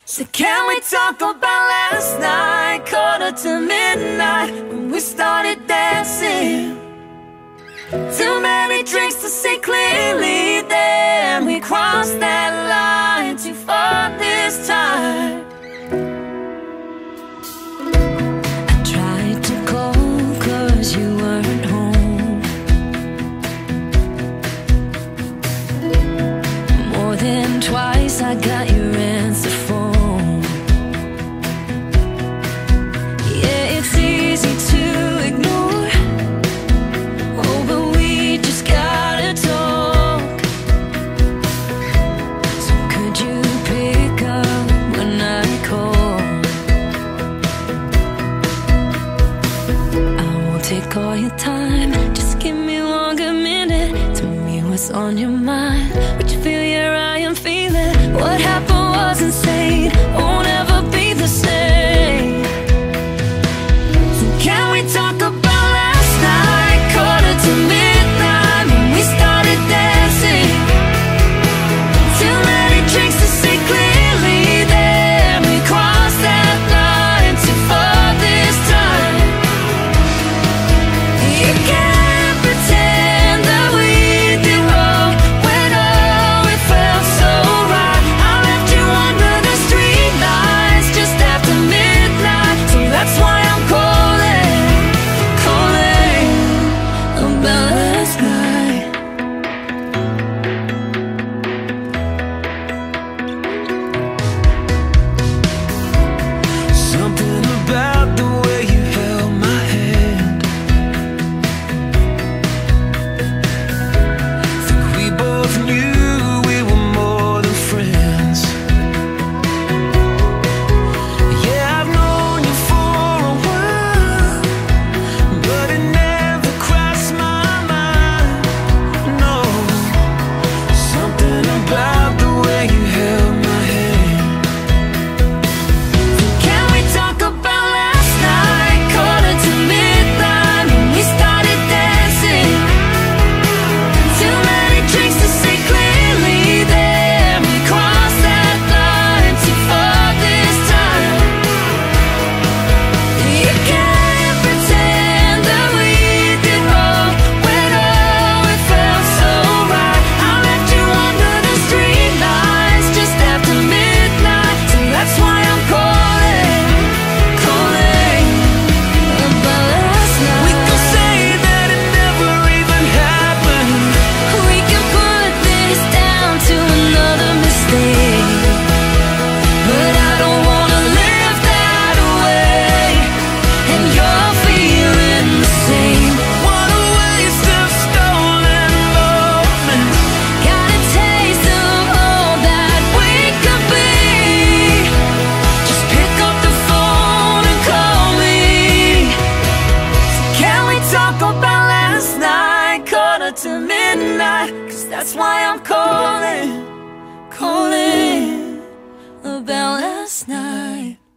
So can we talk about last night, quarter to midnight, when we started dancing? Too many drinks to see clearly, then we crossed that line too far this time. I tried to call 'cause you weren't home. More than twice I got your answer phone. Yeah, it's easy to ignore. Oh, but we just gotta talk. So could you pick up when I call? I won't take all your time, just give me 1 minute. Tell me what's on your mind, what you feel, yeah, I am feeling. What happened was insane, won't ever be the same. So can we talk about last night, quarter to midnight, when we started dancing? Too many drinks to see clearly, then we crossed that line too far this time. You can't pretend that we did wrong when oh, it felt so right. I left you under the street lights just after midnight, so that's why I'm calling about last night. Something about the way you held my hand. Think we both knew we were more than friends. Yeah, I've known you for a while, but it never crossed my mind. No, something about the way you held my hand. Can we talk about last night, quarter to midnight, when we started dancing? Too many drinks to see clearly, then we crossed that line too far this time. You can't pretend that we did wrong when oh, it felt so right. I left you under the street lights just after midnight, so that's why I'm calling about last night. We can say that it never even happened. We can put this down to another mistake, but I don't wanna live that way, and you're feeling the same. What a waste of stolen moments. Got a taste of all that we could be. Just pick up the phone and call me. Can we talk about last night, quarter to midnight? 'Cause that's why I'm calling about last night.